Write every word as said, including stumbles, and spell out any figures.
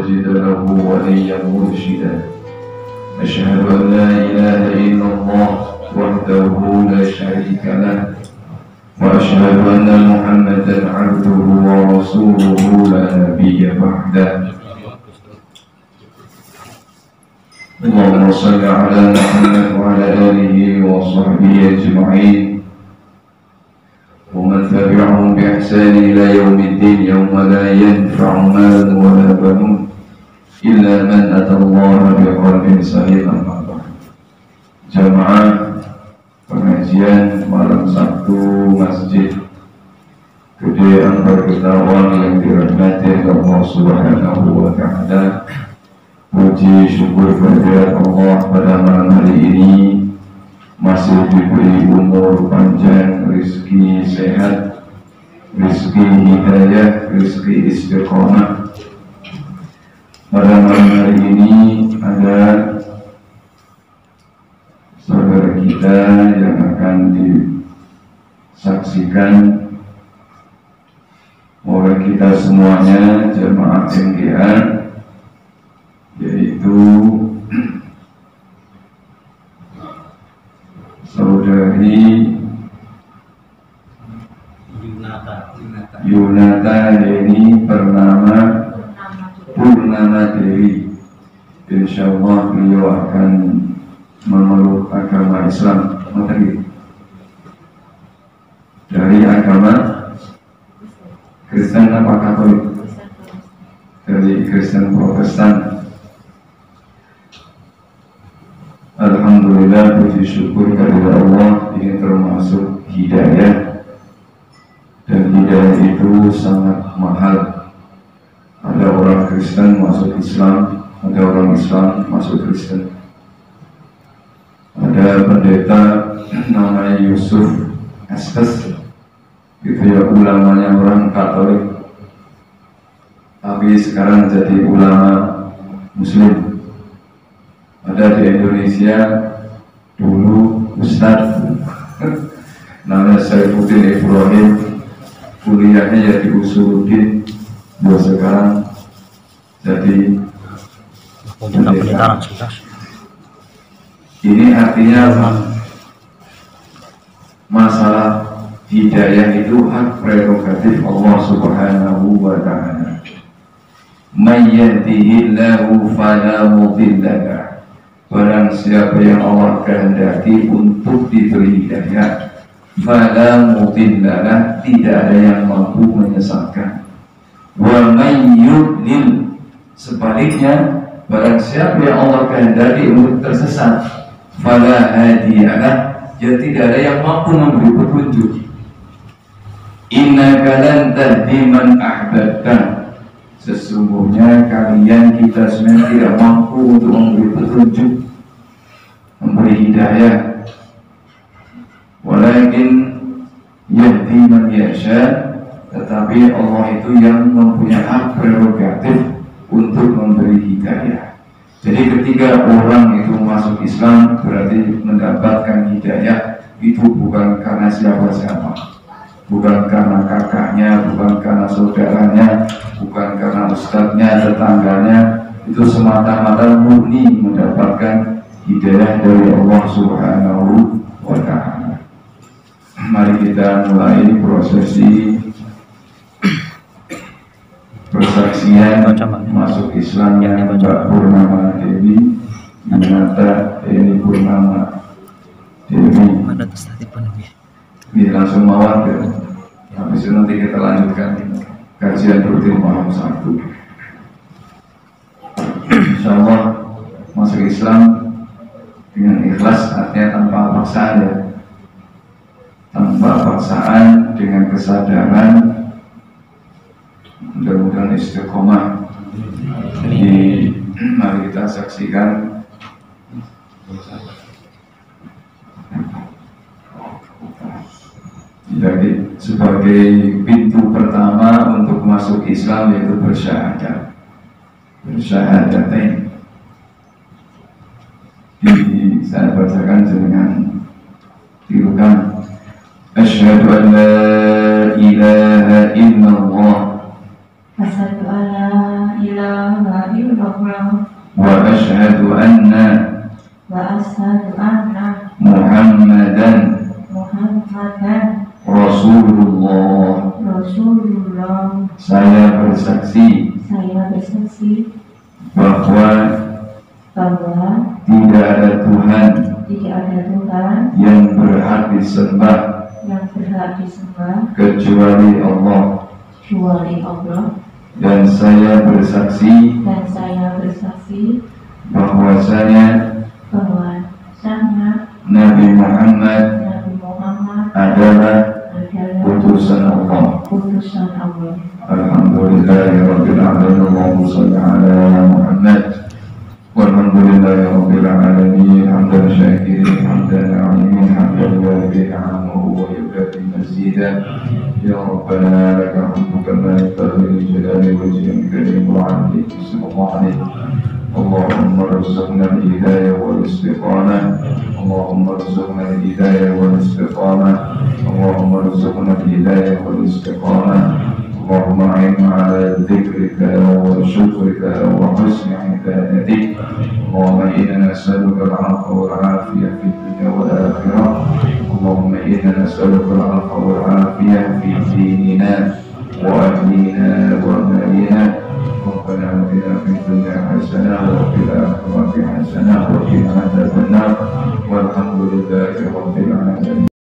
تجد له وليا مرشدا أشهد أن لا إله إلا الله وحده لا شريك له وأشهد أن محمدا عبده ورسوله لا نبي بعده اللهم صل على محمد وعلى آله وصحبه أجمعين ومن تبعهم بإحسان إلى يوم الدين يوم لا ينفع مال ولا بنون إلا من أتى الله بقلب سليم. أما بعد. Jamaah pengajian malam Sabtu Masjid Gede Anbar Ketahuan yang dirahmati Allah Subhanahu wa Ta'ala. Puji syukur kehadirat Allah pada malam hari ini masih diberi umur panjang, rezeki sehat, rezeki hidayah, rezeki istiqomah. Pada malam hari ini ada saudara kita yang akan disaksikan oleh kita semuanya jemaah M G A, yaitu saudari Yunata Yunata Yeni Purnama Purnama Dewi. Insya Allah beliau akan memeluk agama Islam. Dari agama Kristen apa Katolik? Dari Kristen Protestan. Alhamdulillah, puji syukur kepada Allah, ini termasuk hidayah, dan hidayah itu sangat mahal. Ada orang Kristen masuk Islam, ada orang Islam masuk Kristen. Ada pendeta namanya Yusuf Estes, itu ya ulamanya orang Katolik, tapi sekarang jadi ulama Muslim. Ada di Indonesia dulu Ustadz namanya Saifuddin Ibrahim, kuliahnya ya di Usuluddin, buat sekarang jadi pendeta. Ini artinya masalah hidayah itu hak prerogatif Allah Subhanahu wa Ta'ala. May yahdihillahu fala mudilla lahu. Barang siapa yang Allah kehendaki untuk diberi hidayah, fala mudilla lahu, tidak ada yang mampu menyesatkan. Wa may yudlil, sebaliknya barang siapa yang Allah kehendaki untuk tersesat, fala hadiyalah, ya tidak ada yang mampu memberi petunjuk. Innaka lan tahdi man ahbabta, sesungguhnya kalian kita sebenarnya tidak mampu untuk memberi petunjuk, memberi hidayah. Walakin yahdi man yasha, tetapi Allah itu yang mempunyai hak prerogatif untuk memberi hidayah. Jadi ketika orang itu masuk Islam berarti mendapatkan hidayah, itu bukan karena siapa-siapa, bukan karena kakaknya, bukan karena saudaranya, bukan karena ustadznya, tetangganya. Itu semata-mata murni mendapatkan hidayah dari Allah Subhanahu wa Ta'ala. Mari kita mulai prosesi persaksian masuk Islamnya Mbak Purnama Dewi Yunata Yeni Purnama Dewi. Ini langsung mawar ya. Habis itu nanti kita lanjutkan kajian rutin malam Sabtu. Insya Allah masuk Islam dengan ikhlas, artinya tanpa paksaan ya, tanpa paksaan, dengan kesadaran. Mudah-mudahan istiqomah. Jadi mari kita saksikan jadi sebagai pintu pertama untuk masuk Islam, yaitu bersyahadat, bersyahadatain. Jadi saya bacakan dengan tirukan. Asyhadu an la ilaha illallah. Asyhadu an la ilaha illallah. Allah. Wa ashhadu anna Wa ashhadu anna Muhammadan Muhammadan Rasulullah. Rasulullah. Saya bersaksi Saya bersaksi bahwa bahwa tidak ada Tuhan tidak ada Tuhan yang berhak disembah yang berhak disembah kecuali Allah, kecuali Allah, dan saya bersaksi dan saya bersaksi bahwasanya bahwa sangat Nabi Muhammad Nabi Muhammad adalah adalah utusan Allah. utusan Allah. Alhamdulillahirabbil alamin. Allahumma shalli ala Muhammad. Walhamdulillahirabbil alamin. Hamdan syakirin, hamdan alimin, hamdan wafi'an ni'amahu wa yukafi mazidan. Ya Rabbana laka hamdu kama yanbaghi li jalali wajhika karim wa 'azimi sultanik. اللهم ارزقنا الهداية والاستقامة اللهم ارزقنا الهداية والاستقامة اللهم ارزقنا الهداية والاستقامة اللهم أعنا على ذكرك وشكرك وحسن عبادتك. اللهم إنا نسألك العفو والعافية في الدنيا والآخرة. اللهم إنا نسألك العفو والعافية في ديننا وأهلنا ومالنا. ربنا آتنا في الدنيا حسنة وفي الآخرة حسنة وقنا عذاب النار والحمد لله رب العالمين.